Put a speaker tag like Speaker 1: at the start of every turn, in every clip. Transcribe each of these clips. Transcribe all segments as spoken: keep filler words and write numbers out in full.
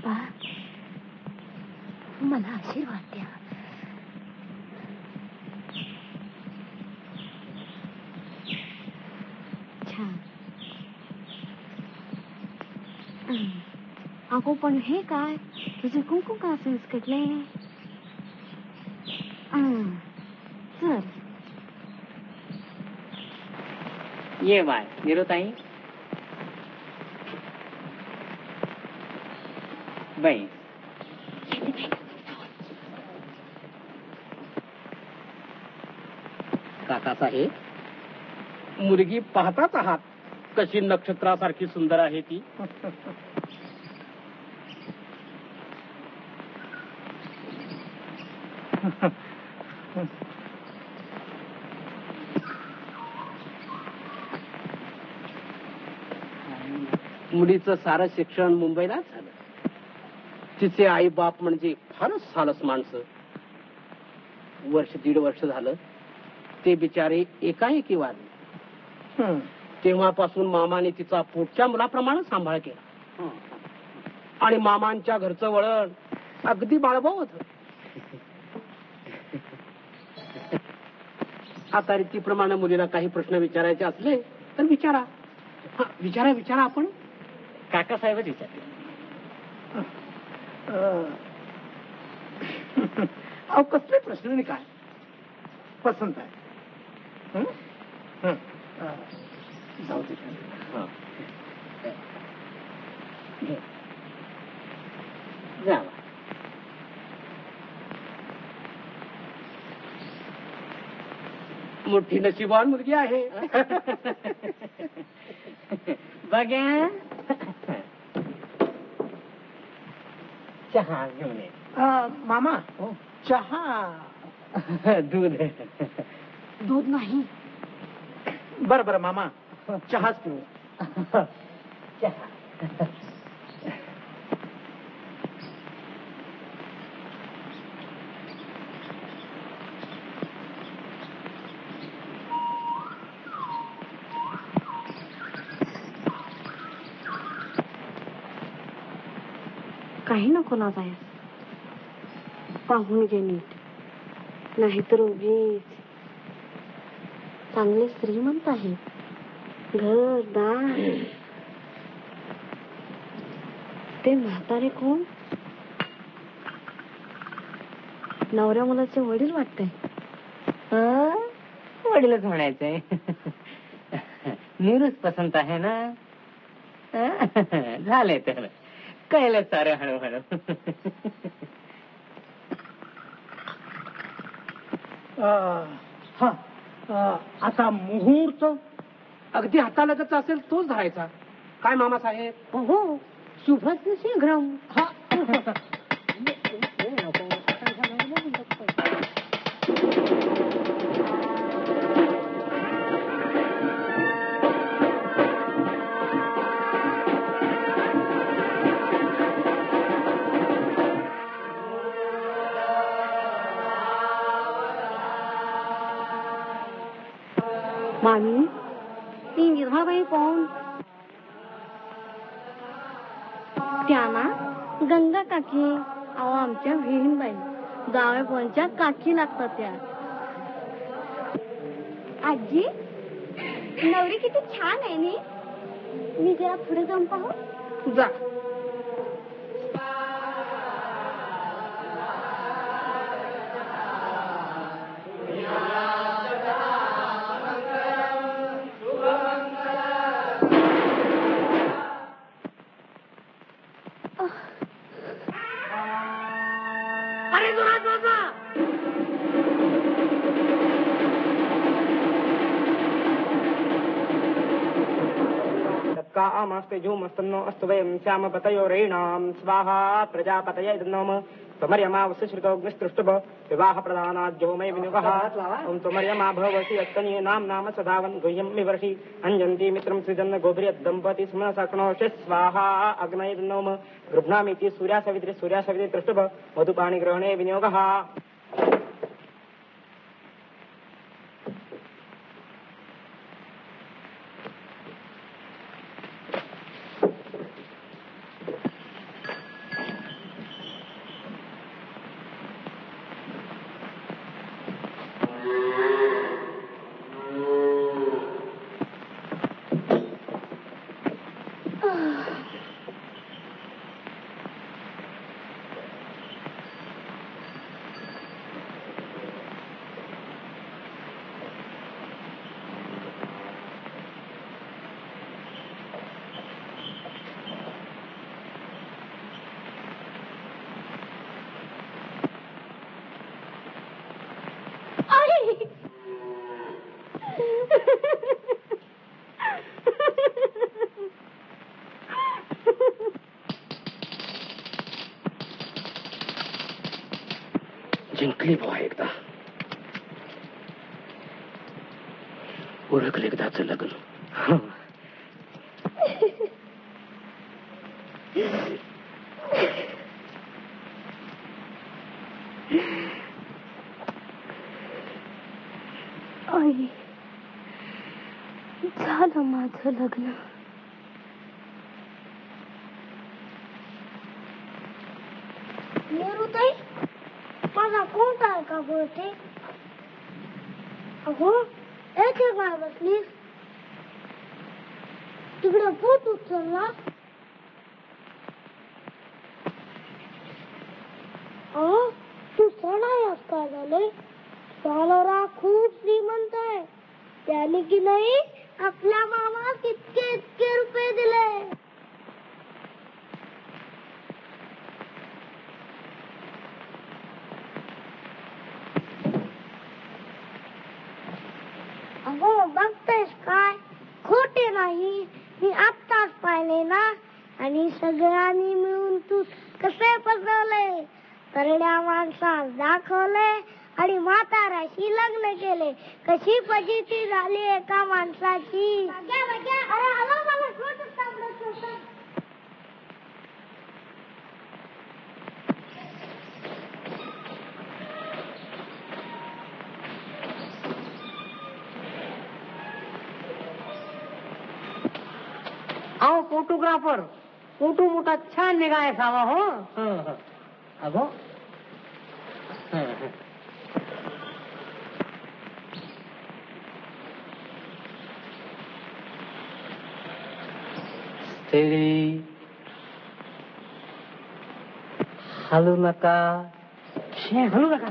Speaker 1: बाबा मला आशीर्वाद द्या. छान. अगो पण हे काय तुझे कुंकू का असं विस्कटले? चल
Speaker 2: ये बाय निरोताई बाई.
Speaker 3: काकासाहेब, मुलगी पाहताच आहात कशी नक्षत्रासारखी सुंदर आहे ती. मुलीचं सारं शिक्षण मुंबईलाच झालं. तिचे आई बाप म्हणजे फारच सालस माणसं. वर्ष दीड वर्ष झालं ते बिचारे एकाएकी वारले. तेव्हापासून मामाने तिचा पोटच्या मुलाप्रमाणे सांभाळ केला आणि मामांच्या घरचं वळण अगदी बाळभाऊ होत. आता रीतीप्रमाणे मुलीला काही प्रश्न विचारायचे असले तर विचारा. विचारा विचारा आपण.
Speaker 2: काकासाहेबच विचारते.
Speaker 3: अहो कसले प्रश्न काय पसंत आहे. जाऊ दे.
Speaker 2: जावा.
Speaker 3: मोठी नशीबवान मुलगी आहे.
Speaker 2: बघा चहा घेऊन ये.
Speaker 3: मामा चहा
Speaker 2: दूध
Speaker 1: दूध नाही.
Speaker 3: बरं बरं मामा चहाच पिऊ.
Speaker 2: चहा.
Speaker 1: काही नको ना जायस. पाहून घे नीट. नाहीतर उगीच. चांगले श्रीमंत आहे. घर दार. ते म्हातारे कोण? नवऱ्या मुलाचे वडील वाटते.
Speaker 2: वडीलच म्हणायचंय. नीरूच पसंत आहे ना. झालंय तर कळलं सारं हळूहळू.
Speaker 3: हा आता मुहूर्त अगदी हातालगतचा असेल तोच धरायचा. काय मामा साहेब?
Speaker 1: हो शुभच शीघ्रम.
Speaker 3: हा
Speaker 1: मामी ती विधवाबाई कोण? त्या ना गंगा काकी. अहो आमच्या विहीनबाई जावे कोणच्या काकी लागतात त्या. आजी नवरी किती छान आहे नी. मी जरा पुढे जाऊन पाहू.
Speaker 3: जा.
Speaker 4: कामस्ते झूमस्तन्नो अस्तु वयं श्याम पतयोरेणां स्वाहा प्रजापतये नमः त्वमर्यमा वसुश्रुतोऽग्निस्तृष्टुभ विवाह प्रधानाज्योमय विनुगः ओं त्वमर्यमा भवसि यत्तनीय नाम नाम सदावन् गुह्यं विवर्षि अंजन्ति मित्रं सृजन्न गोभ्रियत् दम्पति सुमनसक्नोषे स्वाहा अग्नये नमः गृह्णामीति सूर्या सवित्रे सूर्या सवित्रे तृष्टुभ मधुपाणि ग्रहणे विनियोगः.
Speaker 3: जिंकली बुवा एकदा. ओळखलं एकदाच लग्न.
Speaker 1: आई, झालं माझं लग्न. निरुताई, माझा कोणता आहे का बोलते? अहो, येथे काय बसलीस? तिकडे पोट उचलला. अहो, तू सणायास काय झाले? सालोरा खूप श्रीमंत आहे. त्याने की नाही आपल्या मामा कितके इतके रुपये दिले. अगो, बघतेस काय? खोटे नाही, मी आत्ताच पाहिले ना. आणि सगळ्यांनी मिळून तू कसे फसवले. तरड्या माणसास दाखवले आणि म्हाताऱ्याशी लग्न केले. कशी फजिती झाली एका माणसाची.
Speaker 2: अहो फोटोग्राफर, फोटो मोठा छान निघाय सावा. हो अगो, स्टेडी, हलू नका. शे हलू नका.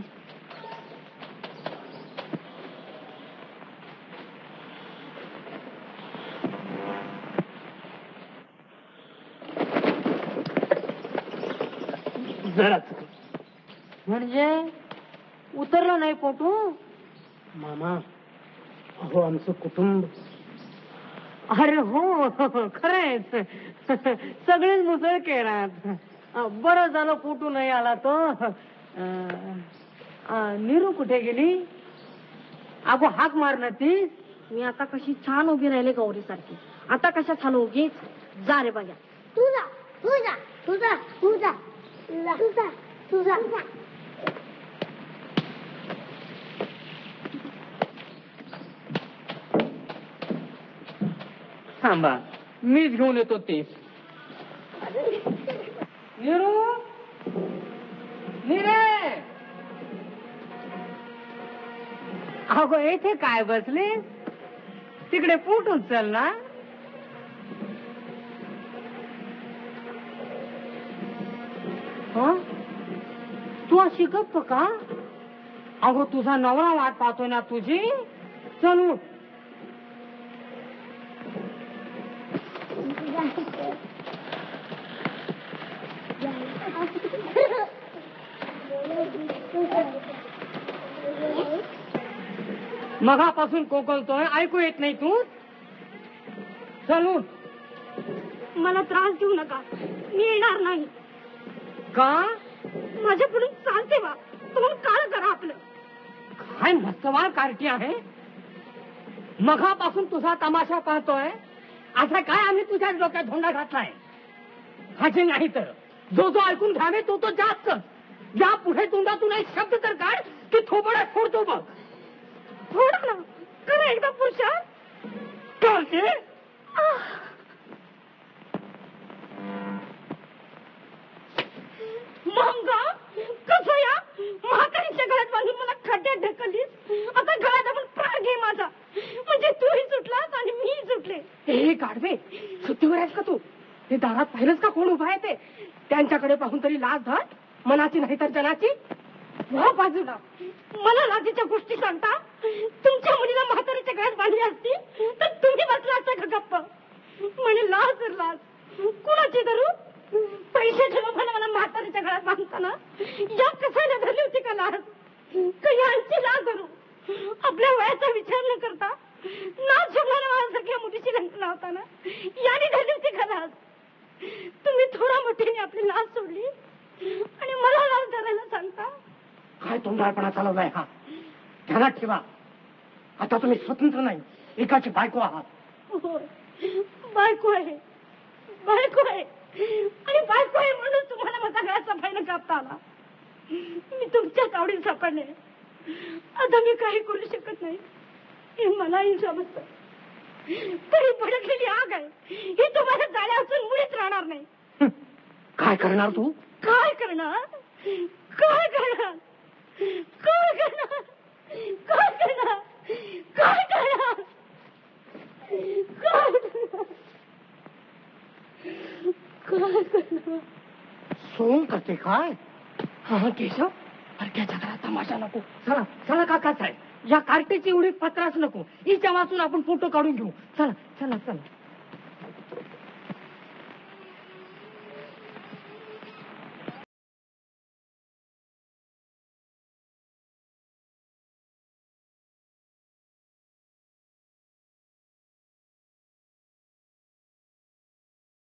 Speaker 2: म्हणजे उतरलं नाही फोटो?
Speaker 4: मामा, अहो आमचं कुटुंब.
Speaker 2: अरे हो, खरंच सगळेच मुसळ केरात. बरं झालं फोटो नाही आला तो. नीरू कुठे गेली? अगो हाक मार ती.
Speaker 1: मी आता कशी छान उभी राहिले गौरी सारखी. आता कशा छान उगीच. जा रे बघा. तुझा तुझा तुझा तुझा तुझा तुझा तुझा.
Speaker 2: थांबा, मीच घेऊन येतो ते. नीरू, नीरे. अगो येथे काय बसले? तिकडे पोट उचल ना. हो, तू अशी गप्प का? अगो तुझा नवरा वाट पाहतोय ना तुझी. चल उठ. मगापासून कोकलतोय, ऐकू येत नाही तू? चल उठ.
Speaker 1: मला त्रास देऊ नका, मी येणार नाही.
Speaker 2: का?
Speaker 1: माझ्याकडून चालते वा. तुम्ही काळ करा आपलं.
Speaker 2: काय मस्तवाळ कार्टी आहे. मगापासून तुझा तमाशा पाहतोय. असा काय आम्ही तुझ्या डोक्यात धोंडा घातलाय? हाचे नाही तर जो जो ऐकून घ्यावे तो तो जास्त. या पुढे तोंडातून एक शब्द तर काढ की थोबडा फोडतो बघ.
Speaker 1: फोडा ना, करा एकदा पुरुषा.
Speaker 2: चालते.
Speaker 1: मंगा कसं या म्हातारीच्या गळ्यात बांधून मला खड्ड्यात ढकललीस. आता गळ्यात आपण प्राण घे माझा. म्हणजे तूही सुटलास आणि मीही सुटले.
Speaker 2: हे काढवे, सुट्टीवर आहेस का तू? ते दारात पाहिलंच का कोण उभा आहे ते? त्यांच्याकडे पाहून तरी लाज धर. मनाची नाही तर जनाची. वा बाजूला.
Speaker 1: मला लाजीच्या गोष्टी सांगता. तुमच्या मुलीला म्हातारीच्या गळ्यात बांधली असती तर तुम्ही बसला असता का गप्प? म्हणे लाज तर लाज. कुणाची धरू? पैशाच्या लोभाने मला म्हातारीच्या गळ्यात बांधताना या कसायला धरली होती का लाज? का यांची लाज धरू? आपल्या वयाचा विचार न करता नाच शोभणाऱ्या माझ्यासारख्या मुलीची लग्न होताना याने धरली होती का लाज? तुम्ही थोडा मोठ्याने आपली लाज सोडली आणि मला लाज धरायला सांगता.
Speaker 2: काय तोंडाळपणा चालवलाय हा? ध्यानात ठेवा, आता तुम्ही स्वतंत्र नाही, एकाची बायको आहात.
Speaker 1: होय, बायको आहे, बायको आहे, आणि बायको आहे म्हणून तुम्हाला माझा गळा सफाईनं कापता आला. मी तुमच्याच आवडीत सापडले. आता मी काही करू शकत नाही हे मलाही समजतं. तरी भडकलेली आग आहे ही तुम्हाला जाळ्यातून मुळीच राहणार नाही.
Speaker 2: काय करणार तू?
Speaker 1: काय करणार, काय करणार, काय करणार, काय करणार, काय करणार, काय करणार, काय करणार.
Speaker 2: सोंग करते काय? हा केशव, परक्याच्या घरात तमाशा नको. चला चला काका साहेब, या कार्टीची एवढी पत्राच नको, हिच्या वाचून आपण फोटो काढून घेऊ. चला चला चला.